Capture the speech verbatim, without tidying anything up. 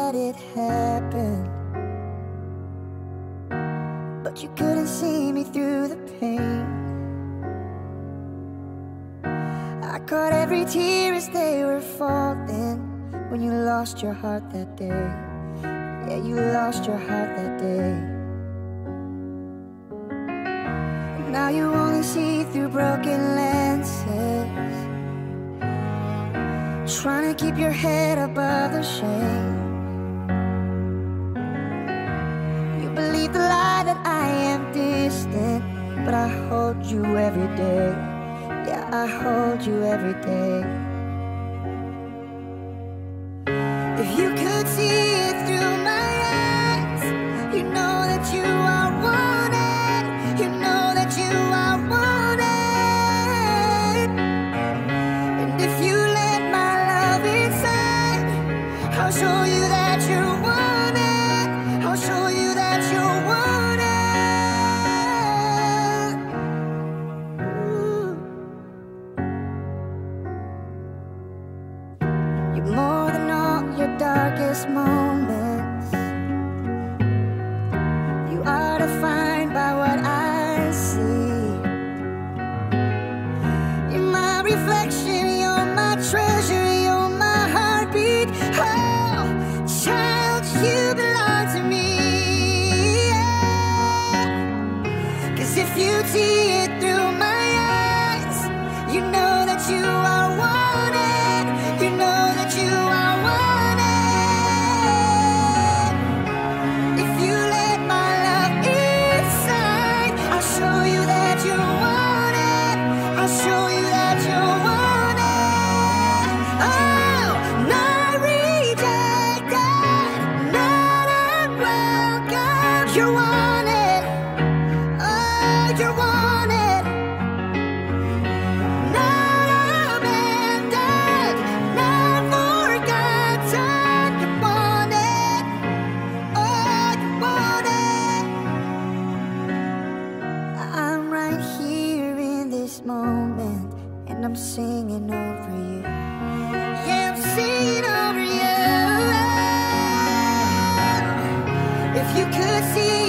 let it happen, but you couldn't see me through the pain. I caught every tear as they were falling when you lost your heart that day. Yeah, you lost your heart that day. And now you only see through broken lenses, trying to keep your head above the shame. You believe the lie that I am distant, but I hold you every day. Yeah, I hold you every day. If you could see it through my eyes, you know that you are wanted. You know that you are wanted. And if you let my love inside, I'll show you that you're wanted. I'll show you that you're wanted. Ooh. You're more than all your darkest moments. You are defined by what I see. You're my reflection, you're my treasure, you're my heartbeat. Oh, child, you belong to me. Yeah. 'Cause if you see it through my eyes, you know that you are wanted. You know that you are wanted. If you let my love inside, I'll show you that you're wanted. I'll show you that you're wanted. Oh, not rejected, not unwelcome. You're wanted. Oh, you're wanted. Not abandoned, not forgotten. You're wanted. Oh, you're wanted. I'm right here in this moment, and I'm singing over you. Yeah, I'm singing over you. If you could see